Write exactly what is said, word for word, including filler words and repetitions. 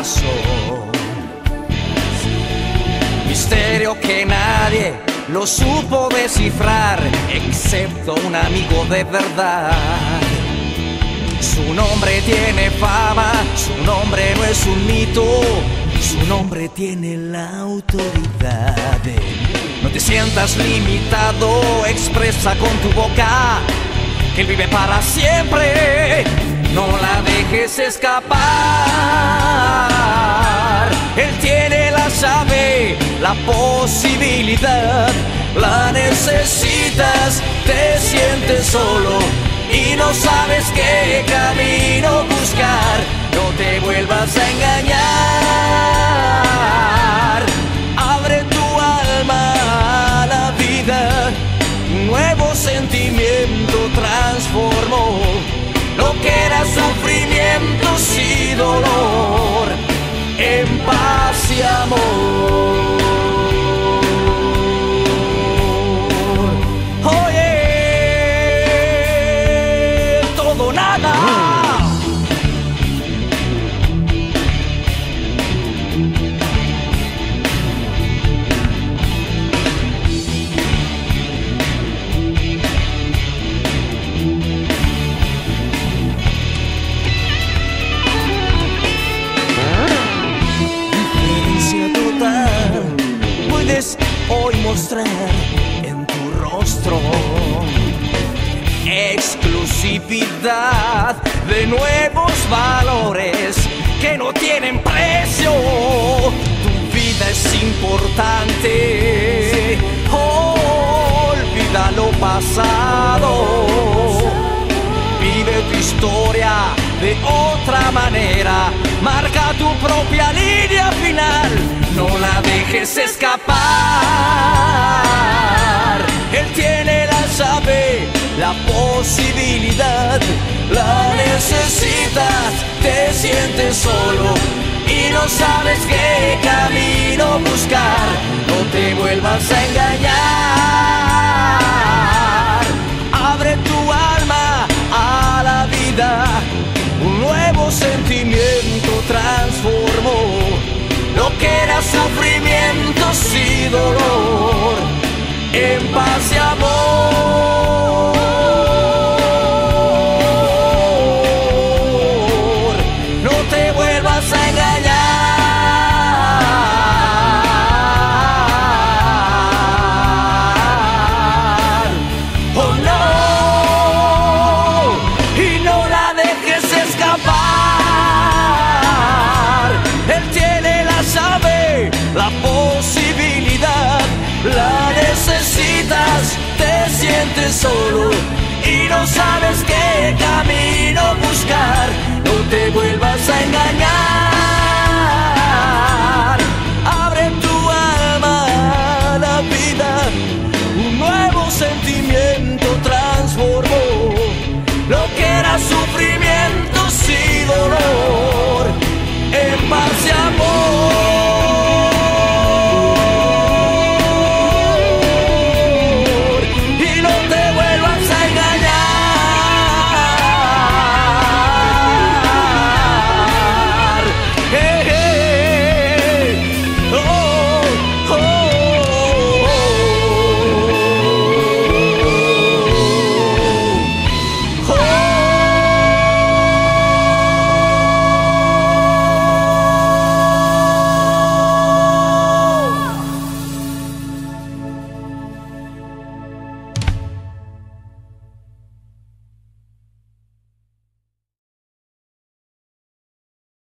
corazón. Misterio que nadie lo supo descifrar, excepto un amigo de verdad. Su nombre tiene fama, su nombre no es un mito, su nombre tiene la autoridad. No te sientas limitado, expresa con tu boca que Él vive para siempre. No la dejes escapar. Él tiene la llave, la posibilidad. La necesitas, te sientes solo y no sabes qué camino buscar. No te vuelvas a engañar. Abre tu alma a la vida. Un nuevo sentimiento transformó lo que era sufrimientos y dolor en paz y amor. Oye, todo o nada. Hoy mostrar en tu rostro exclusividad de nuevos valores que no tienen precio. Tu vida es importante, olvida lo pasado, vive tu historia de otra manera, marca tu propia línea final. No la dejes escapar. Él tiene la llave, la posibilidad. La necesitas, te sientes solo y no sabes qué camino buscar. No te vuelvas a engañar. Abre tu alma a la vida. Un nuevo sentimiento transformó lo que era sufrimientos y dolor en paz y amor. No te vuelvas a engañar. Oh no, y no la dejes escapar. Él tiene la llave, la posibilidad. La necesitas, te sientes solo y no sabes qué camino buscar. No te vuelvas a engañar.